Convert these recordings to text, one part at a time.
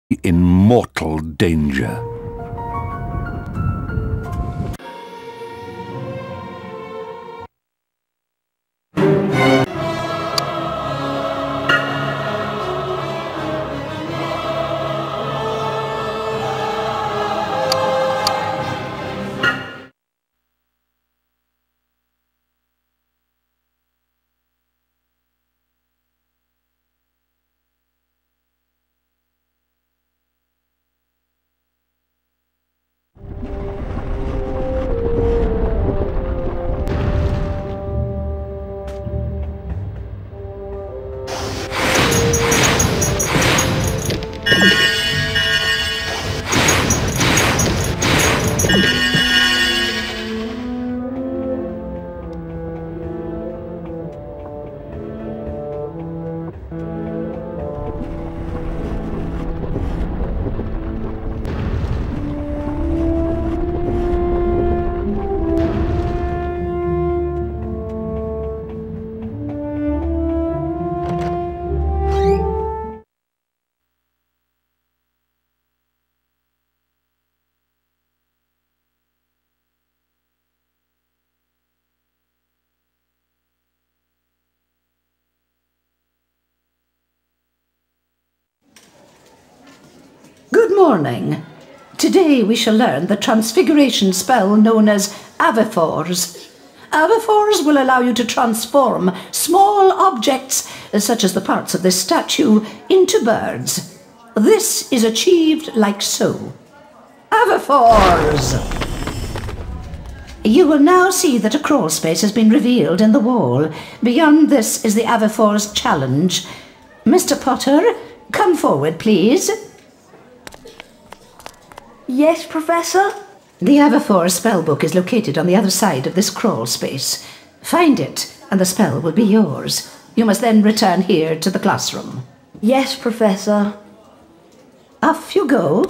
in mortal danger. Good morning. Today we shall learn the transfiguration spell known as Avifors. Avifors will allow you to transform small objects, such as the parts of this statue, into birds. This is achieved like so. Avifors! You will now see that a crawl space has been revealed in the wall. Beyond this is the Avifors challenge. Mr. Potter, come forward, please. Yes, Professor? The Avifors spellbook is located on the other side of this crawl space. Find it, and the spell will be yours. You must then return here to the classroom. Yes, Professor. Off you go.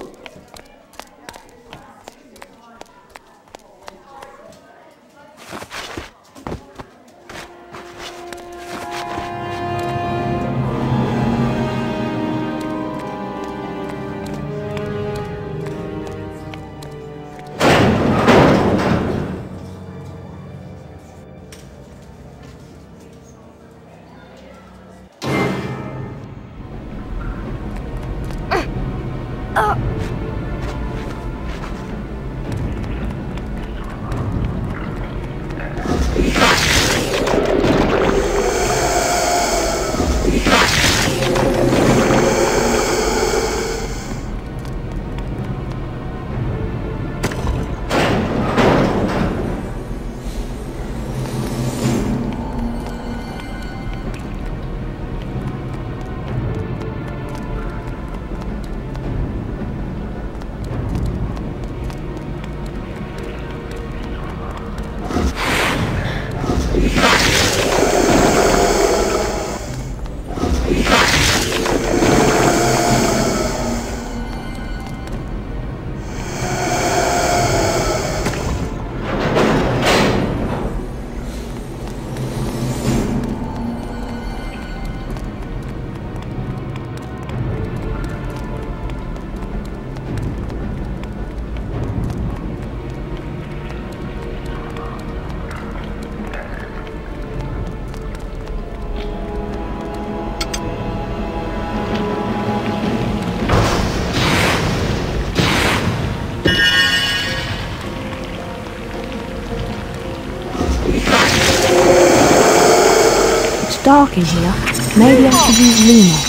It's dark in here. Maybe I should use Luna.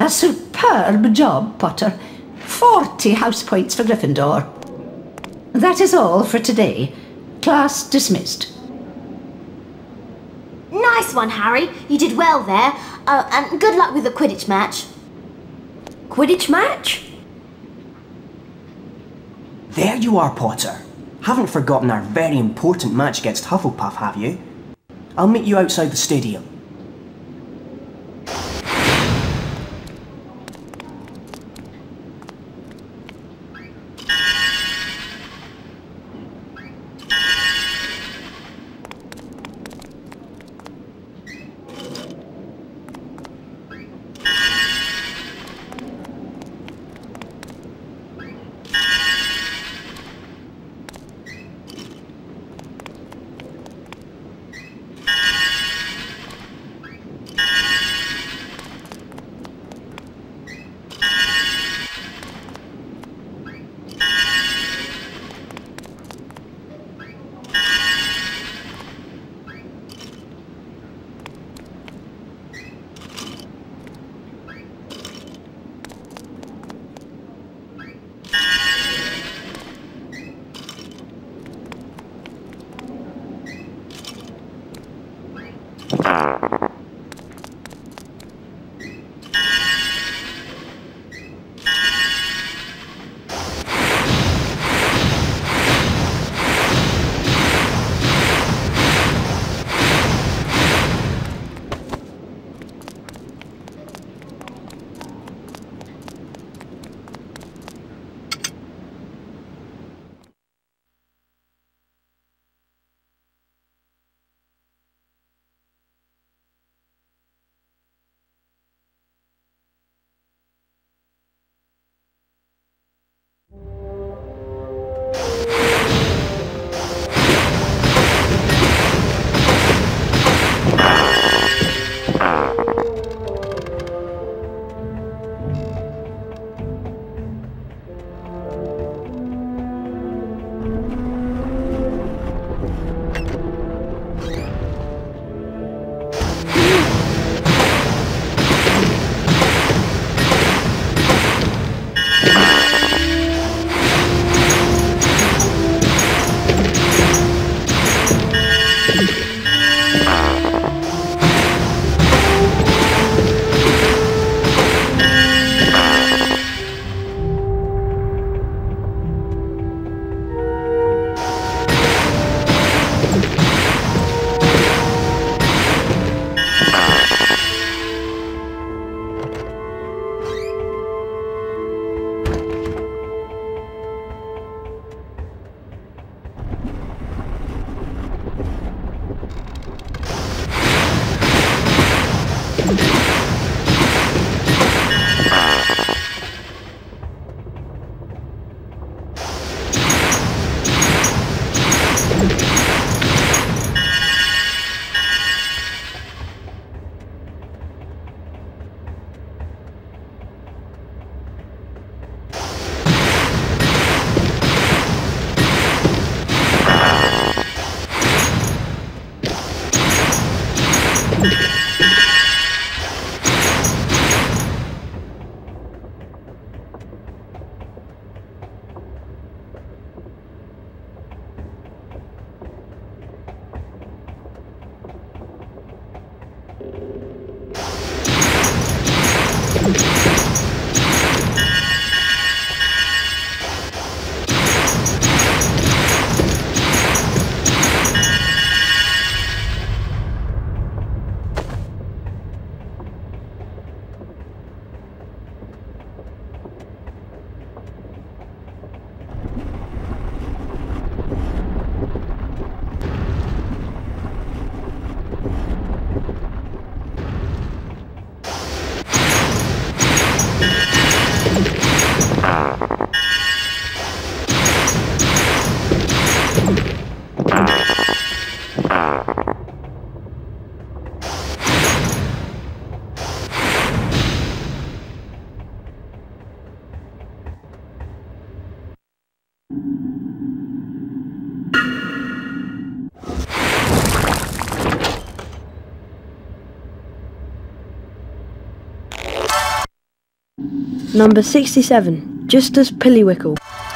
A superb job, Potter. 40 house points for Gryffindor. That is all for today. Class dismissed. Nice one, Harry. You did well there. And good luck with the Quidditch match. Quidditch match? There you are, Potter. Haven't forgotten our very important match against Hufflepuff, have you? I'll meet you outside the stadium. Number 67, Justus Pillywickle.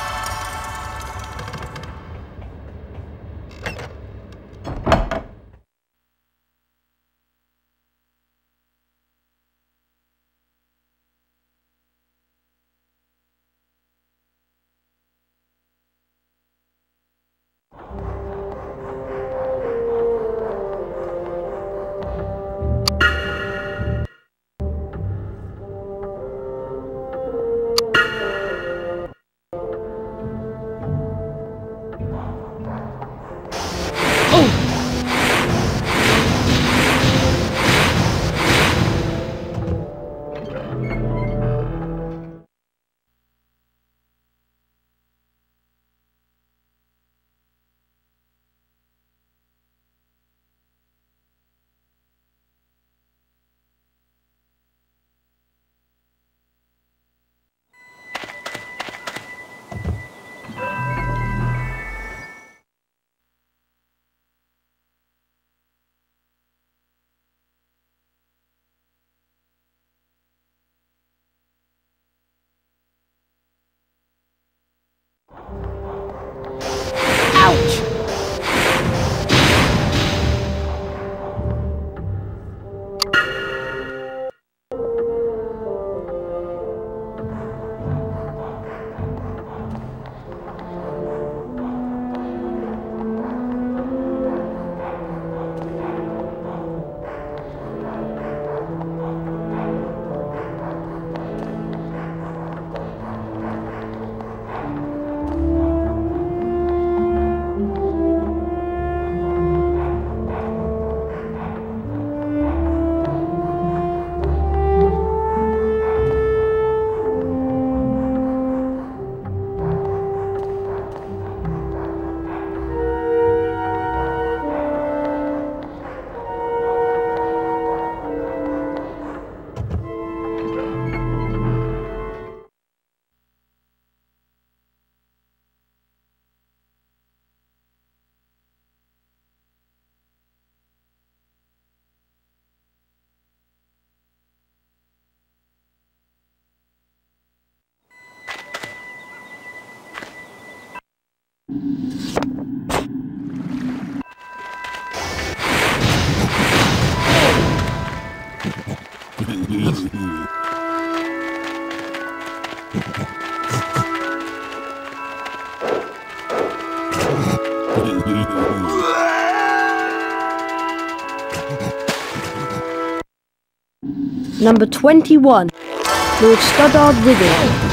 Number 21, Lord Studdard Wiggle.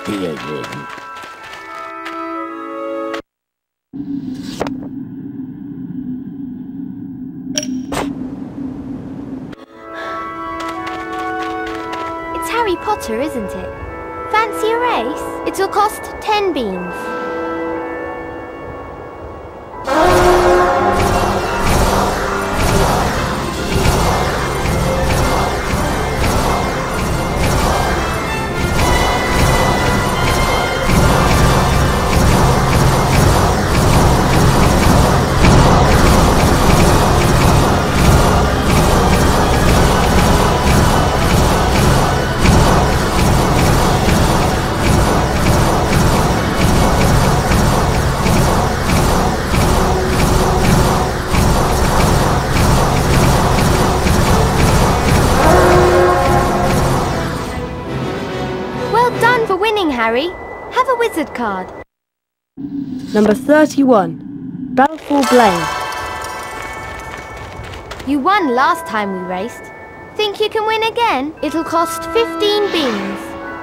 It's Harry Potter, isn't it? Fancy a race? It'll cost 10 beans. Harry, have a wizard card. Number 31, Balfour Blaine. You won last time we raced. Think you can win again? It'll cost 15 beans.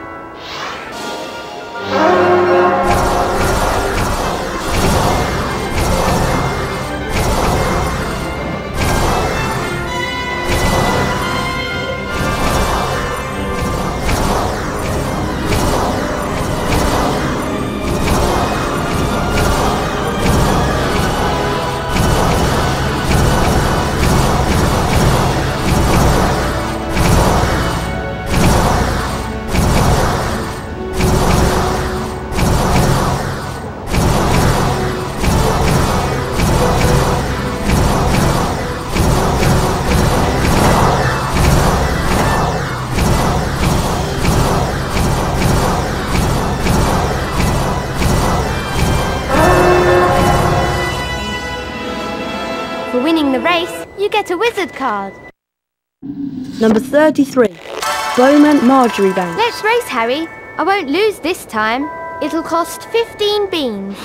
For winning the race, you get a wizard card. Number 33, Bowman Marjoribanks. Let's race, Harry. I won't lose this time. It'll cost 15 beans.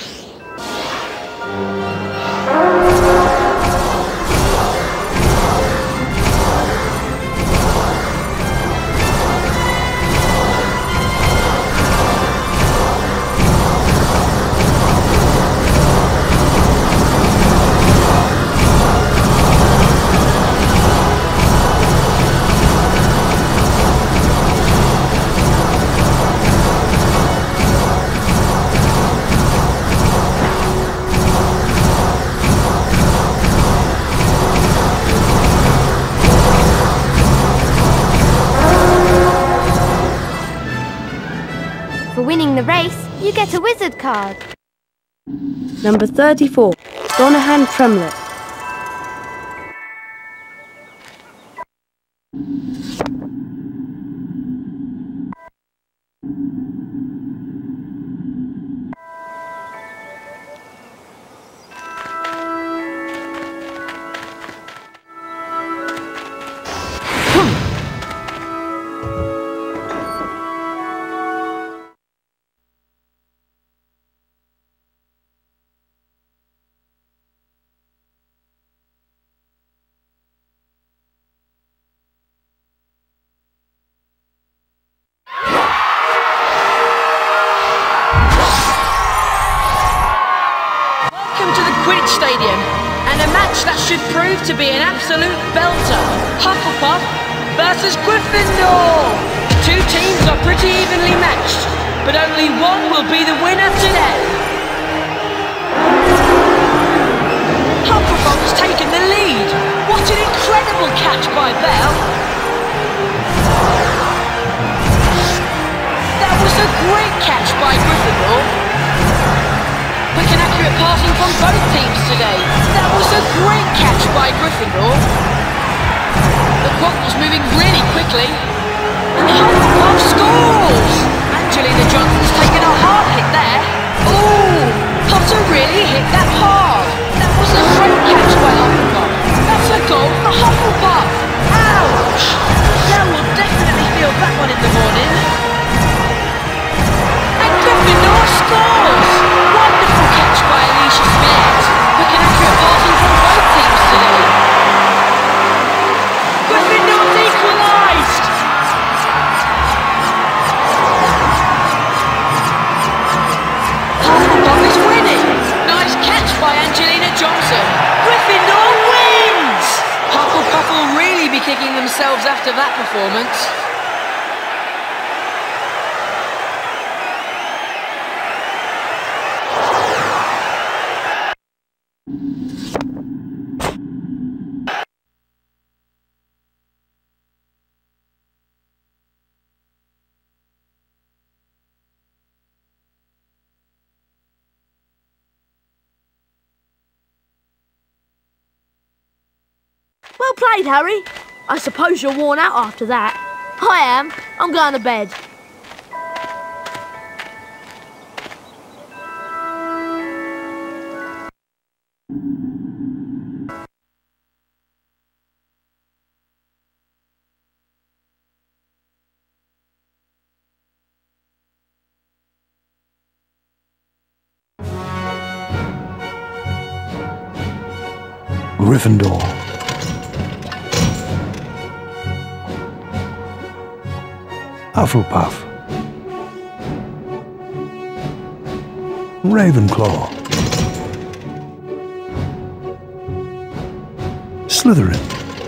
For winning the race, you get a wizard card. Number 34, Donahan Tremlett. Quidditch Stadium, and a match that should prove to be an absolute belter. Hufflepuff versus Gryffindor. The two teams are pretty evenly matched, but only one will be the winner today. Hufflepuff has taken the lead. What an incredible catch by Belle. That was a great catch by Gryffindor. Quick and accurate passing from both teams today. That was a great catch by Gryffindor. The clock was moving really quickly. And Hufflepuff scores! Angelina Johnson's taken a hard hit there. Ooh, Potter really hit that hard. That was a great catch by Hufflepuff. That's a goal for Hufflepuff. Ouch! Belle will definitely feel that one in the morning. And Gryffindor scores! Wonderful catch by Alicia Smith. Quick and accurate passing from both teams today. Gryffindor's equalised! kicking themselves after that performance. Well played, Harry. I suppose you're worn out after that. I am. I'm going to bed. Gryffindor. Hufflepuff. Ravenclaw. Slytherin.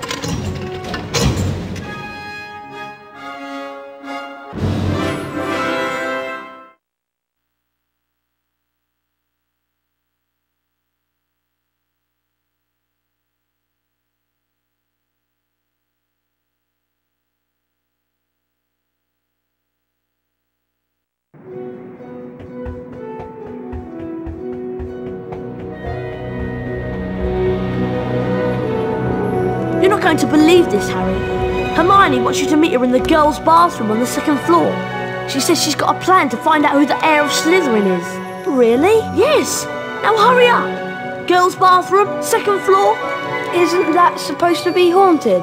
You're not going to believe this, Harry. Hermione wants you to meet her in the girls' bathroom on the second floor. She says she's got a plan to find out who the heir of Slytherin is. Really? Yes. Now hurry up. Girls' bathroom, second floor. Isn't that supposed to be haunted?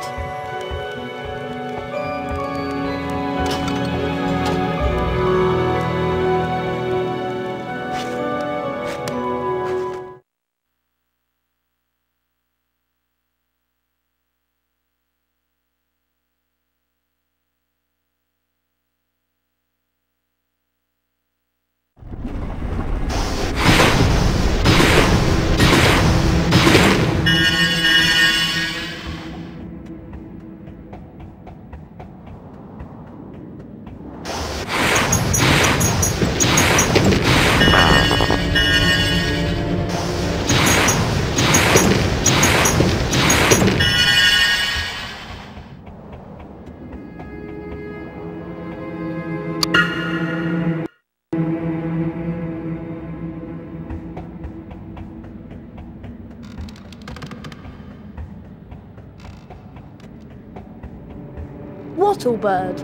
Wattlebird.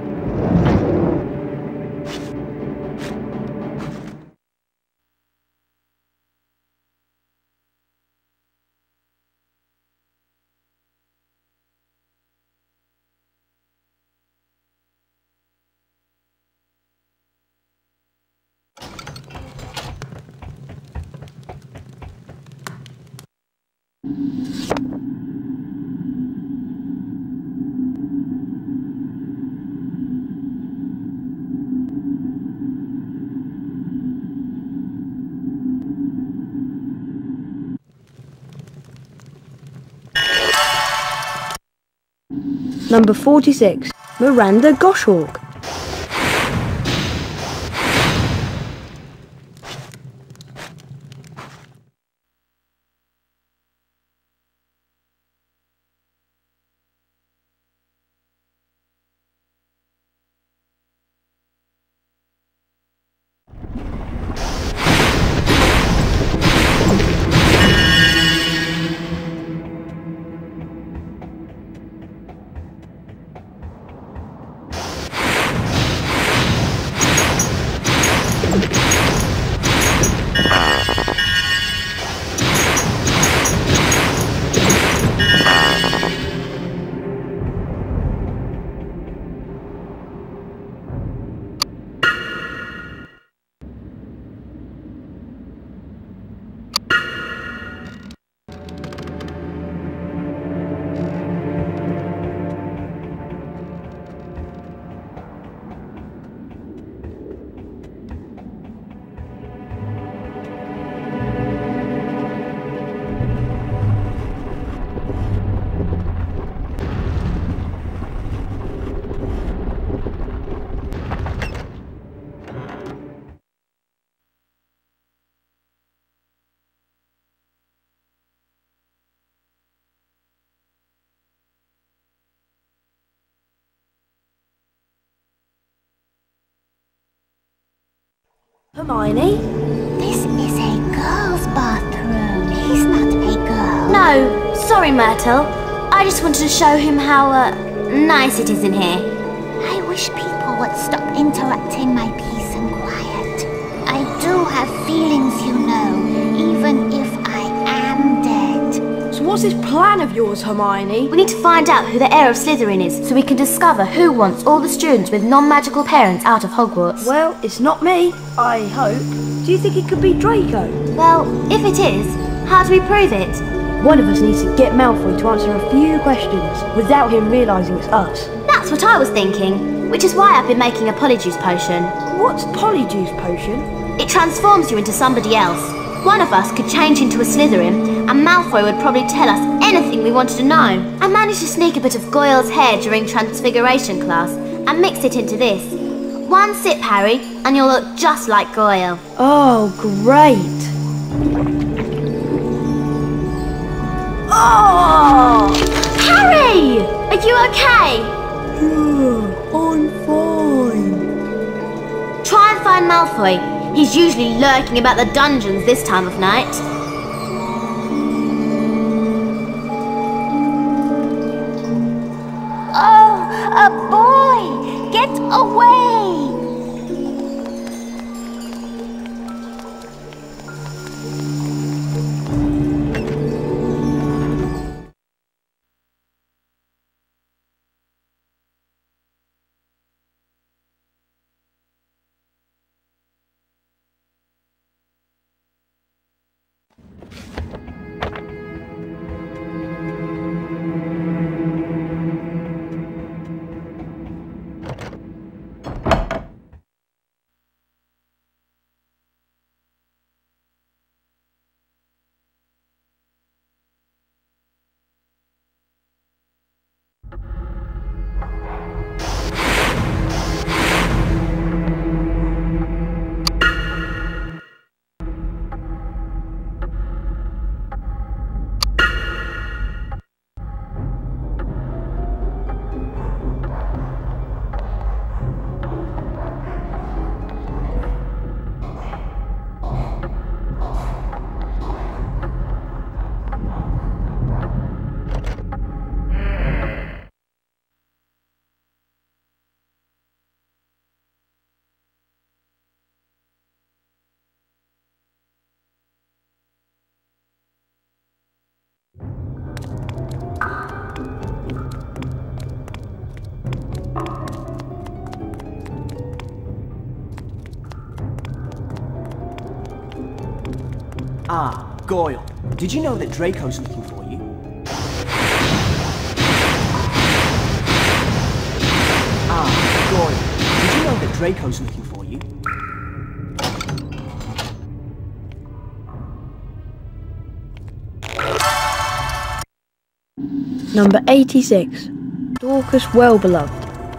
Number 46, Miranda Goshawk. Hermione? This is a girl's bathroom. He's not a girl. No, sorry, Myrtle. I just wanted to show him how, nice it is in here. I wish people would stop interrupting my peace and quiet. I do have feelings, you know, even if I am dead. So what's this plan of yours, Hermione? We need to find out who the heir of Slytherin is, so we can discover who wants all the students with non-magical parents out of Hogwarts. Well, it's not me, I hope. Do you think it could be Draco? Well, if it is, how do we prove it? One of us needs to get Malfoy to answer a few questions without him realising it's us. That's what I was thinking, which is why I've been making a Polyjuice potion. What's Polyjuice potion? It transforms you into somebody else. One of us could change into a Slytherin, and Malfoy would probably tell us anything we wanted to know. I managed to sneak a bit of Goyle's hair during Transfiguration class and mix it into this. One sip, Harry, and you'll look just like Goyle. Oh, great. Oh! Harry! Are you okay? Yeah, I'm fine. Try and find Malfoy. He's usually lurking about the dungeons this time of night. Oh, a boy! Get away! Ah, Goyle. Did you know that Draco's looking for you? Ah, Goyle. Did you know that Draco's looking for you? Number 86. Dorcas Wellbeloved.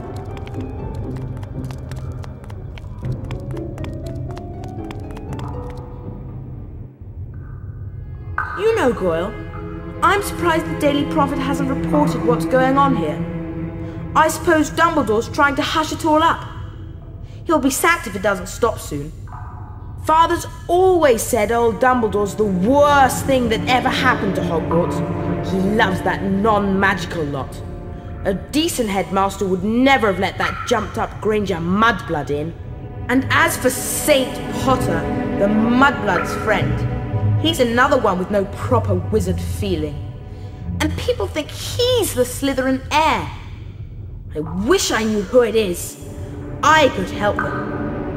You know, Goyle, I'm surprised the Daily Prophet hasn't reported what's going on here. I suppose Dumbledore's trying to hush it all up. He'll be sacked if it doesn't stop soon. Father's always said old Dumbledore's the worst thing that ever happened to Hogwarts. He loves that non-magical lot. A decent headmaster would never have let that jumped-up Granger mudblood in. And as for Saint Potter, the mudblood's friend, he's another one with no proper wizard feeling. And people think he's the Slytherin heir. I wish I knew who it is. I could help them.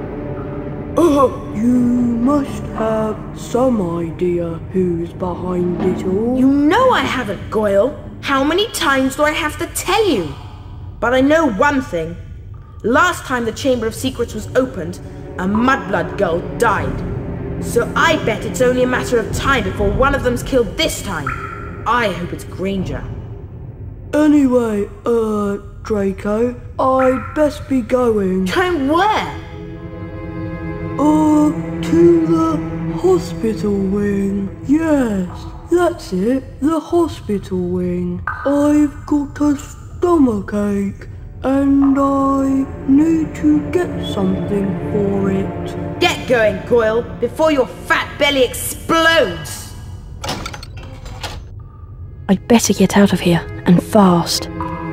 You must have some idea who's behind it all. You know I haven't, Goyle. How many times do I have to tell you? But I know one thing. Last time the Chamber of Secrets was opened, a mudblood girl died. So I bet it's only a matter of time before one of them's killed this time. I hope it's Granger. Anyway, Draco, I'd best be going. Going where? To the hospital wing. Yes, that's it, the hospital wing. I've got a stomachache, And I need to get something for it. Get going, Goyle, before your fat belly explodes! I'd better get out of here, and fast.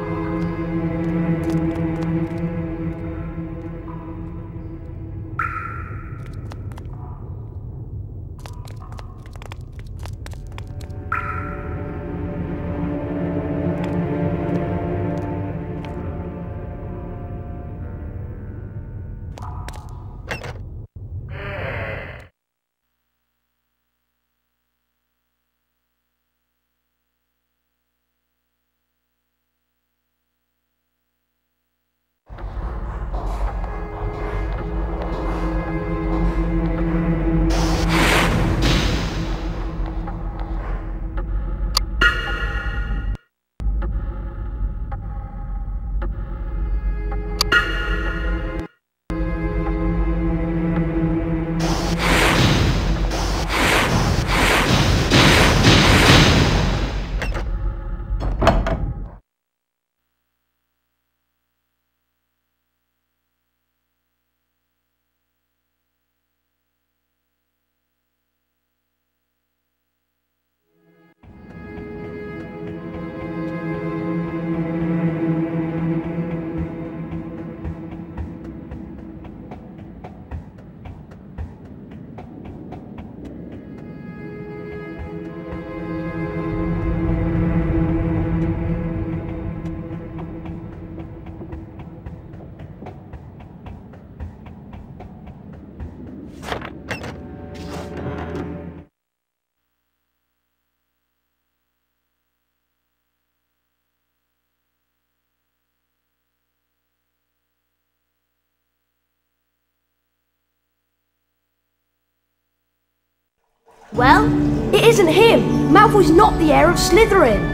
Well, it isn't him. Malfoy's not the heir of Slytherin.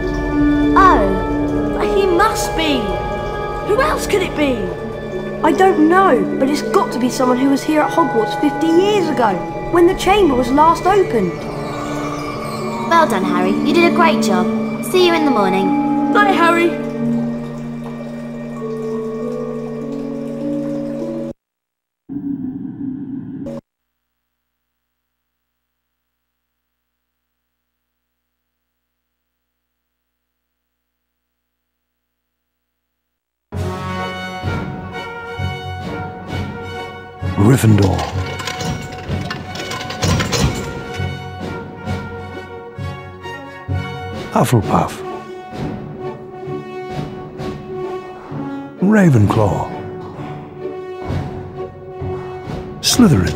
Oh, but he must be. Who else could it be? I don't know, but it's got to be someone who was here at Hogwarts 50 years ago, when the chamber was last opened. Well done, Harry. You did a great job. See you in the morning. Bye, Harry. Gryffindor. Hufflepuff. Ravenclaw. Slytherin.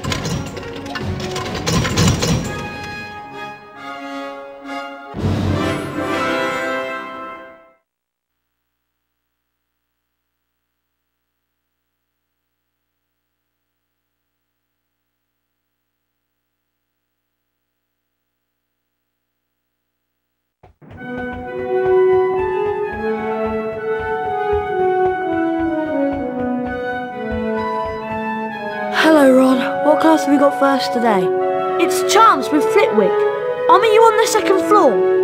Hello, Ron. What class have we got first today? It's Charms with Flitwick. I'll meet you on the second floor.